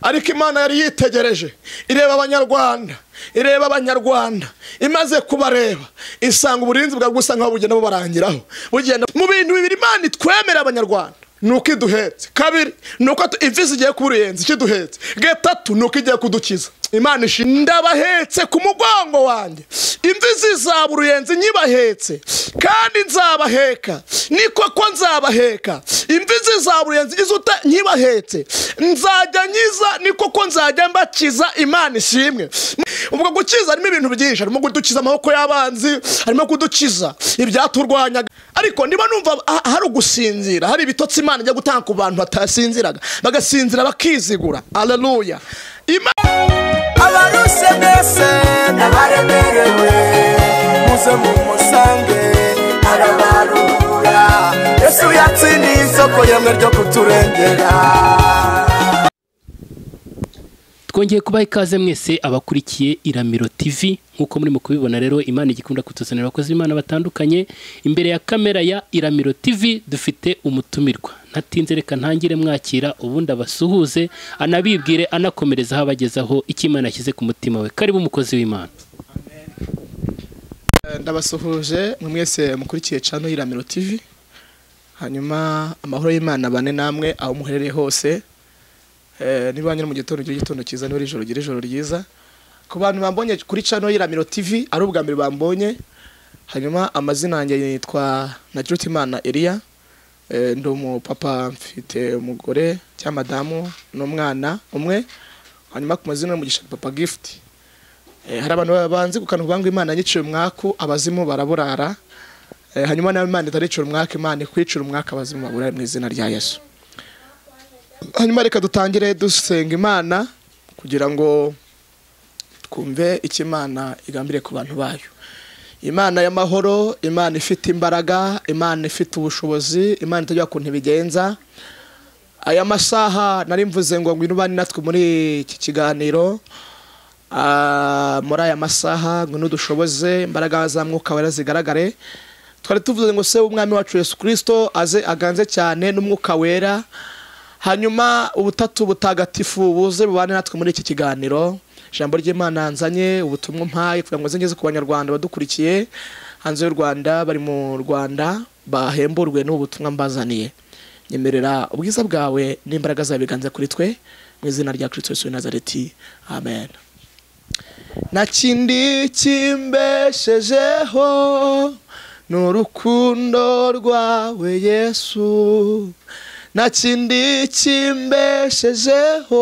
ariko Imana yari yitegereje ireba Abanyarwanda imaze kubareba isanga uburinzi bwa Gusa nkaho bugenda bubarangiraho bugenda mu bintu bibiri Imana itwemera Abanyarwanda nuko iduhetse kabiri nuko imfizi igiye kuruyenza ikiduhetse gatatu nuko igiye kudukiza Imana ndabahetse ku mugongo wanjye imfizi za buruyenzi nyibahetse kandi nzabaheka niko ko nzabaheka imfizi za buruyenzi izuta nyibahetse nzajya nyiza niko ko nzajya mbakiza Imana ishimwe ubwo gukiza harimo ibintu byinshi harimo kudukiza amaboko y'abanzi harimo kudukiza ibyaturwanyaga ariko niba numva hari ugusinzira hari ibitotsi Imana ijya gutanga ku bantu batasinziraga bagasinzira bakizigura haleluya abaruse mbese n'abaremerewe muze mumusange arabarura Yesu yatsindiye isoko yemwe ryo kuturengera. Twongeye kubaha ikaze mwese abakurikiye Iramiro TV nkuko muri mu kubibona rero Imana igikunda kutuzanira abakozi b'Imana batandukanye imbere ya kamera ya Iramiro TV dufite umutumirwa ntatinze reka ntangire mwakira ubundi abasuhuze anabibwire anakomereza abagezaho icyo Imana yashyize ku mutima we karibu umukozi w'Imana. Ndabasuhuje mwese mukurikiye channel Iramiro TV hanyuma amahoro y'Imana bane namwe aho muherereye hose niba nyine mu gitondo cyiza niba ijoro gira ijoro ryiza ku bantu bambonye kuri channel Iramiro TV ari ubwa mbere bambonye hanyuma amazina yanjye yitwa Imana Elia ndo mu papa mfite umugore cya madamu n'umwana umwe hanyuma ku mazina y'umugisha papa gift hari abantu babanze kukantu ngo Imana yiciye umwaku abazimu baraburara hanyuma nawe Imana itaricira umwaka Imana ikwicira umwaka abazimu babura mu izina rya Yesu. Hanyuma reka dutangire dusenga Imana kugira ngo twumve icyo Imana igambire ku bantu bayo. Imana y'amahoro, Imana ifite imbaraga, Imana ifite ubushobozi, Imana itajya ku ntibigenza. Aya masaha nari mvuze ngo ngwino bani natwe muri iki kiganiro muri aya masaha ngo dushoboze imbaraga za mwuka wera zigaragare. Twari tuvuze ngo se umwami wacu Yesu Kristo aze aganze cyane n'umwuka wera hanyuma ubutatu butagatifu buze bubane natwe muri iki kiganiro. Ijambo ry'Imana nzanye ubutumwa mpaye kugira ngo zengeze ku Banyarwanda badukurikiye hanze y'u Rwanda bari mu Rwanda bahemburwe n'ubutumwa mbazaniye. Nyemerera ubwiza bwawe n'imbaraga zawe biganze kuri twe mu izina rya Kristo Yesu Nazareti amen. Nakindi kimbeshejeho n'urukundo rwawe Yesu nakindi kimbeshejeho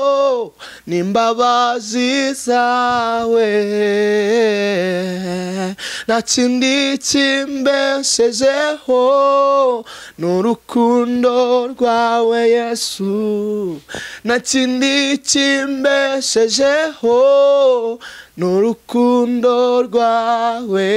n'imbabazi zawe nakindi kimbeshejeho n'urukundo rwawe Yesu nakindi kimbeshejeho n'urukundo rwawe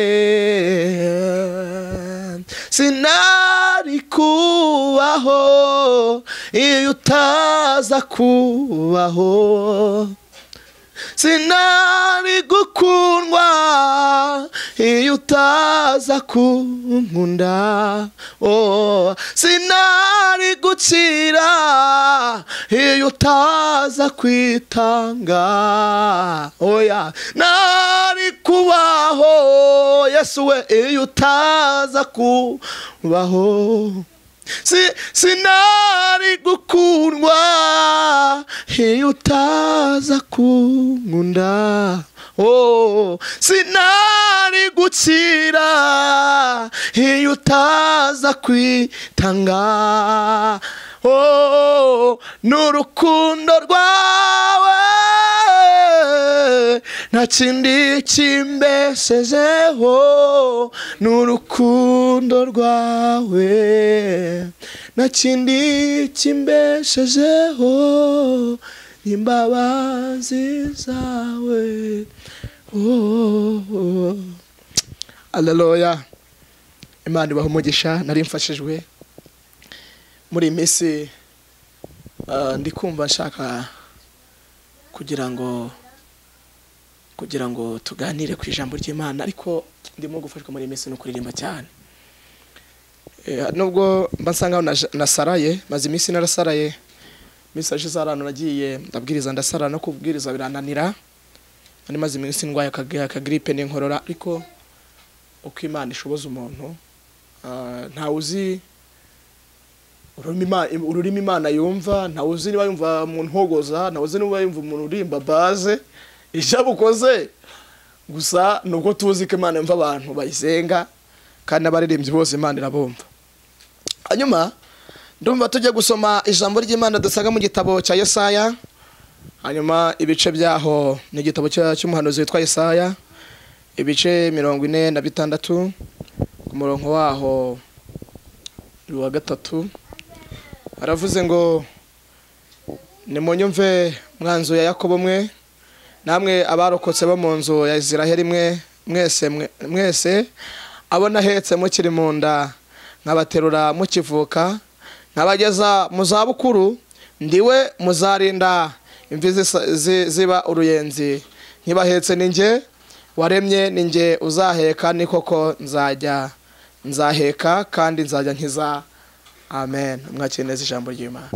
sinari kubaho iyo utaza kubaho sinari gukundwa iyo utaza kunkunda sinari gukira iyo utaza kwitanga oya nari kubaho Yesu we iyo utaza kubaho sinari gukundwa iyo utaza kunkunda sinari gukira iyo utaza kwitanga n'urukundo rwawe nta kindi kimbeshejeho n'urukundo rwawe nta kindi kimbeshejeho n'imbabazi zawe. Haleluya. Imana ibaha umugisha nari mfashijwe muri iminsi ndi kumva nshaka kugira ngo tuganire ku ijambo ry'Imana ariko ndimo gufashwa muri iminsi no kuririmba cyane nubwo mba nsanga nasaraye maze iminsi narasaraye message zarano nagiye ndabwiriza ndasara no kubwiriza birananira ari maze iminsi ndwaye ka grippe n'inkorora ariko uko Imana ishoboza umuntu nta uzi ururimi Imana yumva, nta uzi niba yumva umuntu hogoza, nta uzi niba yumva umuntu urimba baze ishabukoze gusa nuko tuzi ko Imana yumva abantu bayisenga kandi abaririmbyi bose Imana irabumva. Hanyuma ndumva tujye gusoma ijambo ry'Imana dusaga mu gitabo cya Yesaya. Hanyuma ibice byaho ni igitabo cy'umuhanuzi witwa Yesaya, ibice 46 ku murongo waho wa 3 aravuze ngo nimunyumve mwanzu ya Yakobo mwe namwe abarokotse bo mu nzu ya Israheli mwe mwese abona hetse mukiri munda nkabaterura mukivuka nkabageza mu zabukuru ndiwe muzarinda imvi ziba uruyenzi nkibahetse ninjye waremye ninjye uzaheka ni koko nzaheka kandi nzajya nkiza. Amen. Mwakeneza ijambo ry'Imana.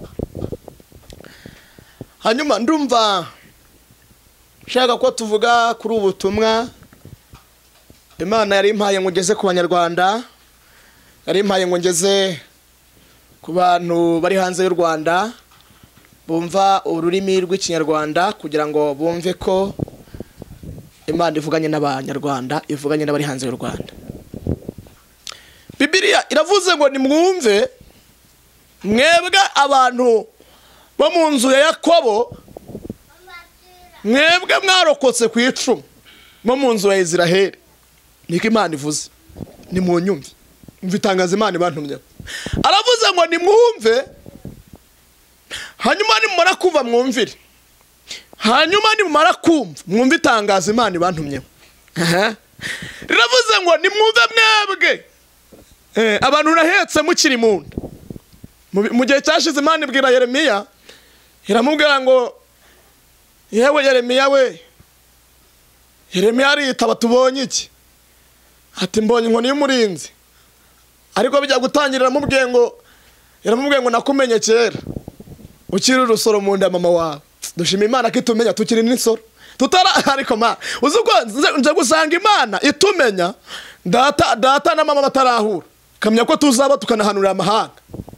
Hanyuma ndumva shaka ko tuvuga kuri ubutumwa Imana yari impaye ngo ngeze ku Banyarwanda, yari impaye ngo ngeze ku bantu bari hanze y'u Rwanda bumva ururimi rw'Ikinyarwanda kugira ngo bumve ko Imana ivuganye n'Abanyarwanda, ivuganye n'abari hanze y'u Rwanda. Bibiliya iravuze ngo nimwumve mwebwe abantu bo mu nzu ya Yakobo, mwebwe mwarokotse ku icumu bo mu nzu ya Israheli. Niko Imana ivuze, nimunyumve mvitangaza Imana ibantumye. Aravuze ngo nimwumve, hanyuma nimumara kumva mwumvire, hanyuma nimumara kumva mwumve itangaza Imana ibantumye. Riravuze ngo nimwumve mwebwe abantu nahetse mukiri munda. Mu gihe cyashize Imana ibwira Yeremiya, iramubwira ngo yewe Yeremiya we, Yeremiya aritaba tubonye iki? Ati mbonye inkoni y'umurinzi. Ariko bijya gutangirira yaramubwiye ngo nakumenye kera ukiri urusoro mu nda mama wawe. Dushima Imana ko itumenya tukiri n'insoro ariko ma uzuko nje gusanga Imana itumenya data na mama batarahura kamya ko tuzaba tukanahanurira amahanga.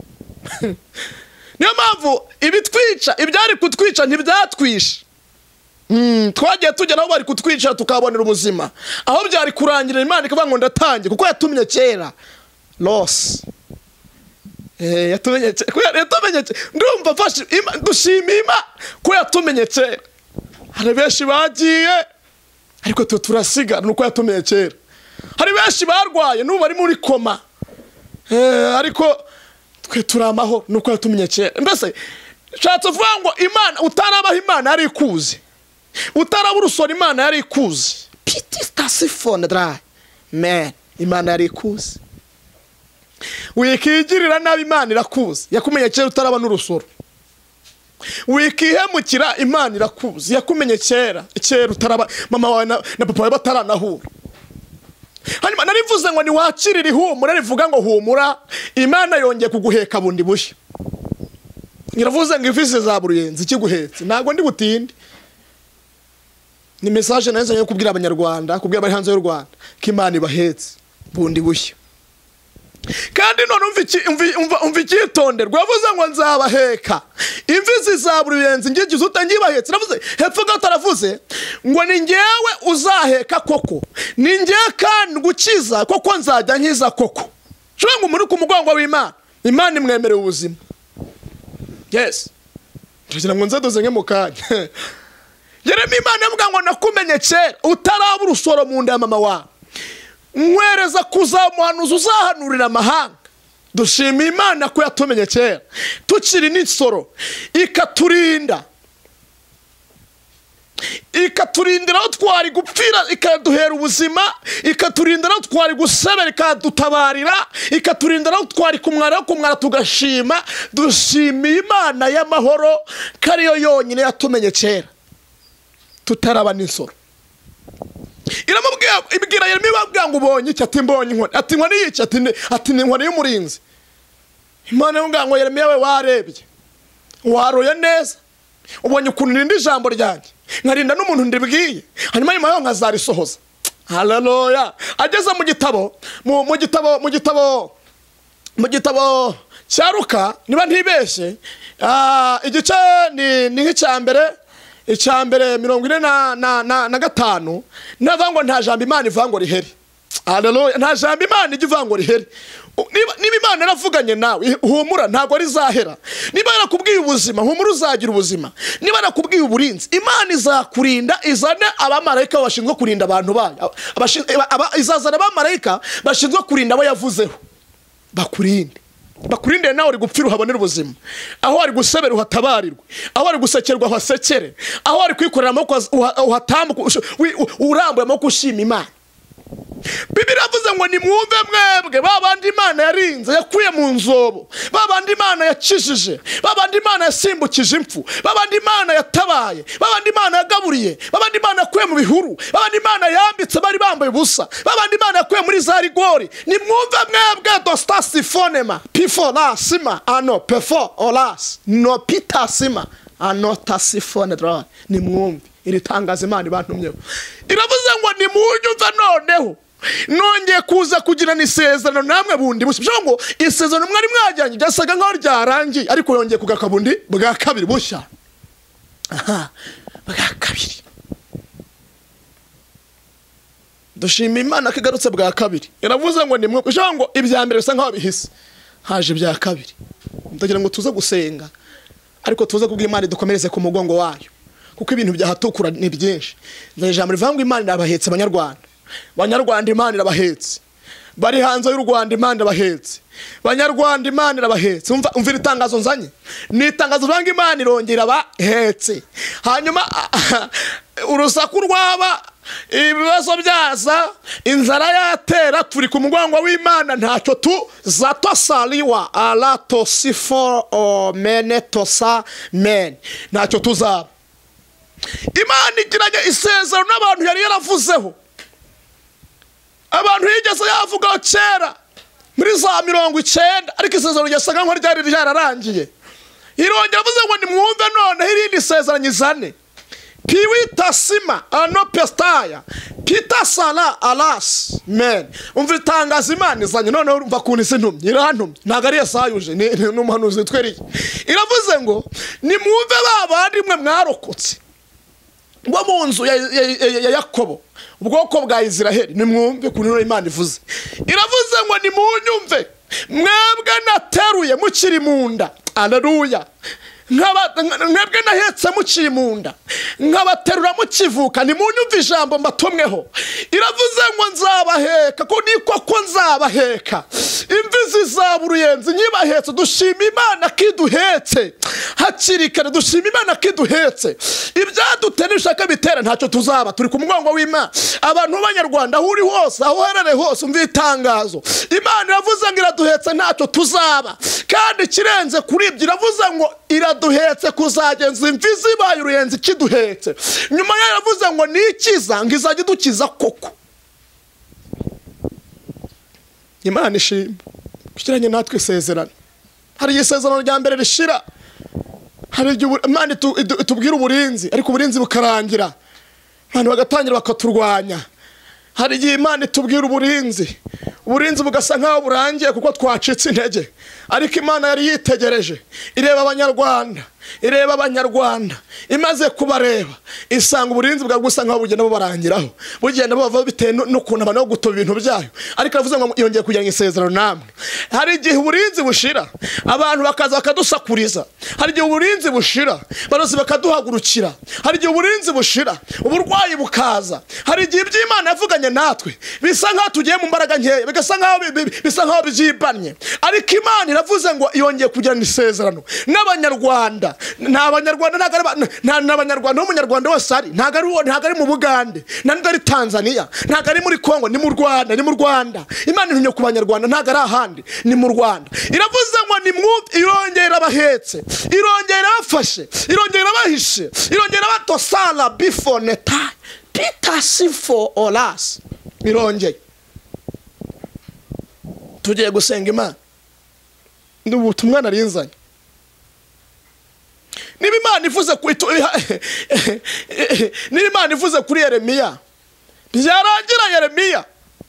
Niyo mpamvu ibitwica ibyari kutwica ntibyatwisha. Twagiye tujya naho bari kutwica tukabonera ubuzima, aho byari kurangira Imana ikavuga ngo ndatangiye kuko yatumye kera loss. Yatumye ndumva fashe dushimima ko yatumenye kera. Hari benshi bagiye ariko turasiga nuko yatumye kera. Hari benshi barwaye n'ubu bari muri koma ariko twe turamaho nuko yatumye kera. Mbese shatse vuga ngo Imana utarabaho Imana ari kuzi, utaraba urusoro Imana yari kuzi. Piti stasifone dry man, Imana yari kuzi. Wikigirira nabi Imana irakuzi, yakumenye kera utaraba n'urusoro. Wikihemukira Imana irakuzi, yakumenye kera utaraba mama wawe na papa wawe bataranahura. Hanyuma narivuze ngo ni wakirira ihumura, rivuga ngo humura Imana yongeye kuguheka bundi bushya. Ngiravuze ngo ifise za buruyenzi kiguhetse ntago ndi butinde. Ni message nazo yo kubwira Abanyarwanda, kubwira bari hanze y'u Rwanda ko Imana ibahetse bundi bushya. Kandi none umva ikitonderwa, yavuze ngo nzabaheka imvi zizaburuyenzi ngigize utangibahetse. Navuze hepfo gataravuze ngo ni ngewe uzaheka koko, ni ngewe kandi gukiza koko nzajya nkiza koko. Shwe ngo muri ku mugongo w'Imana, Imana imwemerera ubuzima. Yes, tugira ngo nzadoze nke mukanya. Yeremiya Imana yavuga ngo nakumenye kera utaraba urusoro mu nda ya mama wawe, nkwereza kuzamuhanuza uzahanurira amahanga. Dushima Imana ko yatumenye kera tukiri n'insoro, ikaturindira aho twari gupfira, ikaduhera ubuzima, ikaturindira aho twari gusebera, ikadutabarira, ikaturindira aho twari kumwara tugashima. Dushima Imana y'amahoro ko ariyo yonyine yatumenye kera tutaraba n'insoro. Ibwira Yeremiya babwira ngo ubonye iki? Ati mbonye inkoni. Ati inkoni y'iki? Ati ni inkoni y'umurinzi. Imana yunga ngo Yeremiya we warebye waroye neza ubonye ukuntu nindi ijambo ryanjye nkarinda n'umuntu ndibwiye hanyuma nyuma yo nkazarisohoza. Haleluya. Ageze mu gitabo cya Luka niba ntibeshye igice ni nk'icyambere 45 navuga ngo nta jambo Imana ivango riheri. Haleluya. Nta jambo Imana ivango riheri. Niba Imana yaravuganye nawe humura ntabwo rizahera. Niba yarakubwiye ubuzima humura uzagira ubuzima. Niba yarakubwiye uburinzi Imana izakurinda izane abamarayika bashinzwe kurinda abantu bayo. Izazana abamarayika bashinzwe kurinda abo yavuzeho bakurinde nawe uri gupfira uhabonera ubuzima, aho ari gusebera uhatabarirwe, aho ari gusekerwa hasekere, aho ari kwikorera amaboko uhatambuka urambuye amaboko ushima Imana. Bibiliya yavuze ngo nimwumve mwebwe babandi Imana yarinze yakuye mu nzobo, babandi Imana yakijije, babandi Imana yasimbukije impfu, babandi Imana yatabaye, babandi Imana yagaburiye, babandi Imana yakuye mu bihuru, babandi Imana yambitse bari bambaye ubusa, babandi Imana yakuye muri za rigori. Nimwumve mwebwe dostasifonema pifona sima ano pefo olas no pita sima ano tasifone dra. Nimwumve iri tangazo Imana ibantumyeho. Iravuze ngo nimunyumve noneho nongeye kuza kugira n'isezerano namwe bundi bushya ngo isezerano mwari mwajyanye byasaga nkaho ryarangiye ariko yongeye kugakabundi bwa kabiri bushya. Bwa kabiri dushima Imana kigarutse bwa kabiri. Iravuze ngo nimwe ngo ibya mbere bisa nkaho bihise haje bya kabiri. Ndagira ngo tuze gusenga ariko tuze kubwira Imana dukomereze ku mugongo wayo kuko ibintu byahatukura ni byinshi. Ijambo rivuga ngo Imana irabahetse Banyarwanda Imana irabahetse, bari hanze y'u Rwanda Imana irabahetse, Banyarwanda Imana irabahetse. Umvira itangazo nzanye ni itangazo rivuga ngo Imana irongera abahetse. Hanyuma urusaku rwaba ibibazo byaza inzara yatera turi ku mugongo w'Imana ntacyo tuzatosaliwa alatosifo o menetosa men ntacyo tuzaba. Imana igiranye isezerano n'abantu yari yaravuzeho, abantu yigeze yavugaho kera muri za 90 ariko isezerano ryasaga nko ryari ryararangiye. Irongera avuze ngo nimwumve none irindi sezerano izane piwita sima ano pestaya pita sala alas men. Umva itangazo Imana izanye none urumva kuntu isi ntumye irantumye ntago ari Yesayuje ni umuhanuzi tweriye. Iravuze ngo nimwumve babandi mwe mwarokotse bo mu nzu ya Yakobo ubwoko bwa Israeli nimwumve kuntu Imana ivuze. Iravuze ngo nimunyumve mwebwe nateruye mukiri munda. Haleluya. Mwebwe nahetse mukiri munda nkabaterura mukivuka nimunyumve ijambo mbatumweho. Iravuze ngo nzabaheka ko niko ko nzabaheka imvizi zaburuyenzi nyibahetse. Dushima Imana kiduhetse hakiri kare, dushima Imana kiduhetse. Ibyadutenishaka bitera ntacyo tuzaba turi ku mugongo w'Imana. Abantu b'Abanyarwanda aho uri hose aho herere hose umva itangazo Imana iravuze ngo iraduhetse ntacyo tuzaba kandi kirenze kuri ibyo. Iravuze ngo iraduhetse kuzagenza imvizi bayo uruyenzi kiduhetse. Nyuma yayo iravuze ngo nikiza ngo izajye dukiza koko. Imana ishimwe kukiranye natwe isezerano. Hari isezerano rya mbere rishira, hari igihe Imana itubwira uburinzi ariko uburinzi bukarangira abantu bagatangira bakaturwanya. Hari igihe Imana itubwira uburinzi bugasa nkaho burangiye kuko twacitse intege ariko Imana yari yitegereje ireba Abanyarwanda imaze kubareba isanga uburinzi bwa Gusa nkaho bugenda bubarangiraho bugenda bava bitewe n'ukuntu abantu bo gutoba ibintu byayo. Ariko avuze ngo yongeye kujyana isezerano namwe. Hari igihe uburinzi bushira abantu bakaza bakadusakuriza, hari igihe uburinzi bushira barozi bakaduhagurukira, hari igihe uburinzi bushira uburwayi bukaza, hari igihe iby'Imana yavuganye natwe bisa nkaho tugiye mu mbaraga nkeya bisa nkaho byibanye. Ariko Imana iravuze ngo yongeye kujyana isezerano n'Abanyarwanda. N'Abanyarwanda n'Abanyarwanda n'Umunyarwanda wese ari ntago ari mu Bugande ntago ari Tanzania ntago ari muri Kongo ni mu Rwanda. Imana intumye ku Banyarwanda ntago ari ahandi ni mu Rwanda. Iravuze ngo nimwumve irongera abahetse, irongera abafashe, irongera abahishe, irongera batosala bifoneta pita sifo olas. Irongeye tugiye gusenga Imana n'ubutumwa narinzanye. niba Imana ivuze kuri Yeremiya byarangira Yeremiya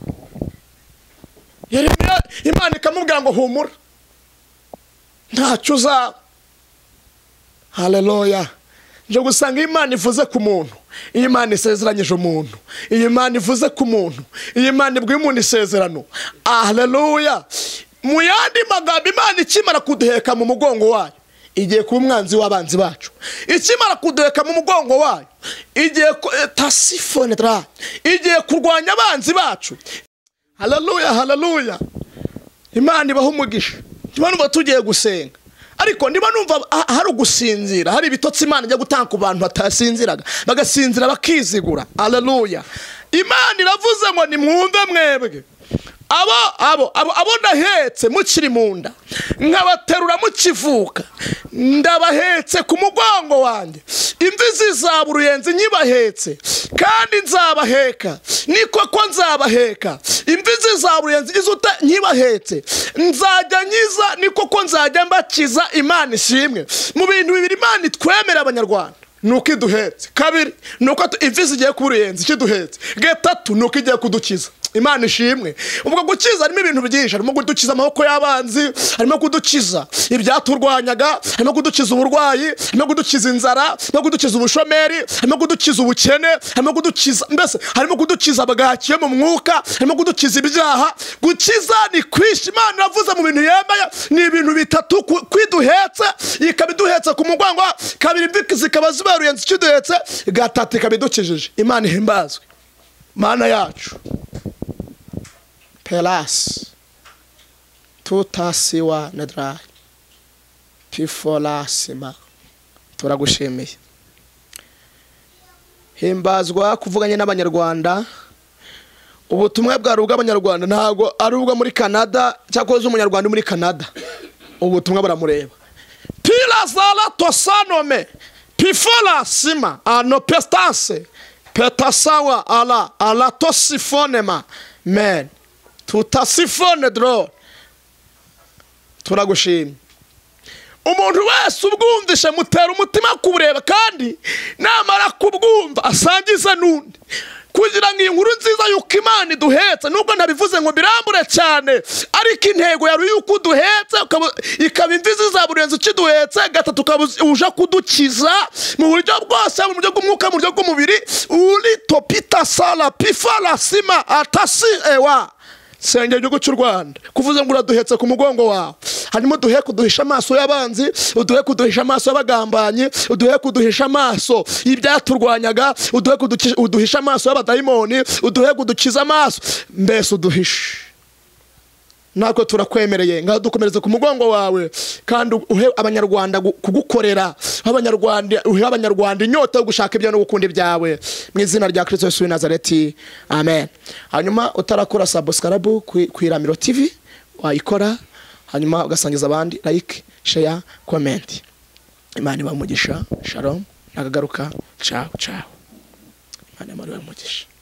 Imana ikamubwira ngo humura ntacyo uzaba. Haleluya. nje gusanga Imana ivuze ku muntu, Imana isezeranyije umuntu, Imana ivuze ku muntu, Imana ibwiye umuntu isezerano. Haleluya. Mu yandi magambo Imana ikimara kuduheka mu mugongo wayo igiye kuba umwanzi w'abanzi bacu. Ikimara kuduheka mu mugongo wayo igiye tasifonera, igiye kurwanya abanzi bacu. Haleluya, haleluya. Imana ibaho umugisha. Niba tugiye gusenga, ariko niba numva hari ugusinzira, hari ibitotsi Imana ijya gutanga ku bantu batasinziraga bagasinzira bakizigura. Haleluya. Imana iravuze ngo ni mwumve mwebwe abo ndahetse mukiri munda, nkabaterura mukivuka, ndabahetse ku mugongo wanjye, imvi zizaba uruyenzi nyibahetse, kandi nzabaheka, niko ko nzabaheka, imvi zizaba uruyenzi izuta nyibahetse, nzajya nyiza, niko ko nzajya mbakiza. Imana ishimwe. Mu bintu bibiri Imana itwemera Abanyarwanda, nuko iduhetse. Kabiri, nuko imvi zigiye kuba uruyenzi ikiduhetse. Gatatu, nuko igiye kudukiza. Imana ishimwe. Ubwo gukiza harimo ibintu byinshi, harimo kudukiza amaboko y'abanzi, harimo kudukiza ibyaturwanyaga, harimo kudukiza uburwayi, harimo kudukiza inzara, harimo kudukiza ubushomeri, harimo kudukiza ubukene, harimo kudukiza mbese, harimo kudukiza bagakiye mu mwuka, harimo kudukiza ibyaha. Gukiza ni kwishi. Imana yavuze mu bintu yemeye ni ibintu bitatu: kwiduhetse, ikabiduhetse ku mugongo, kabiri imvi zikaba zibaruyenze ikiduhetse, gatatu ikabidukijije. Imana ihimbazwe. Mana yacu Pelas tutasiwa nadra pifolasima, turagushimiye. Himbazwa kuvuganye n'Abanyarwanda. Ubutumwa bwa rubwa Abanyarwanda ntago ari ubwo muri Canada cyangwa umunyarwanda muri Canada. Ubutumwa buramureba. Pilazala tosanome pifolasima anopestase petasawa ala tosifonema men tutasifone dro. Turagushimye. Umuntu wese ubwumvishe mutera umutima kubureba, kandi namara kubwumva asangiza nundi, kugira ngo inkuru nziza yuko Imana iduhetse. Nubwo nabivuze ngo birambure cyane, ariko intego yari yuko uduhetse, ikaba imvi zizaburenze ukiduhetse. Gatatu, uja kudukiza mu buryo bwose, mu buryo bw'umwuka, mu buryo bw'umubiri. Uri topita sala pifala sima atasi ewa senge igihugu cy'u Rwanda, kuvuze ngo uraduhetse ku mugongo wawe. Hanyuma uduhe kuduhisha amaso y'abanzi, uduhe kuduhisha amaso y'abagambanyi, uduhe kuduhisha amaso y'ibyaturwanyaga, uduhisha amaso y'abadayimoni, uduhe kudukiza amaso, mbese uduhishe. Nako turakwemereye ngaho dukomereze ku mugongo wawe, kandi uhe Abanyarwanda kugukorera, uhe Abanyarwanda inyota yo gushaka ibyo no gukunda ibyawe, mu izina rya Kristo Yesu w'i Nazareti, amen. Hanyuma utarakora subscribe ku Iramiro TV wayikora, hanyuma ugasangiza abandi, like, share, comment. Imana ibahe umugisha. Shalom. Nagagaruka. Ciao ciao. Imana ibahe umugisha.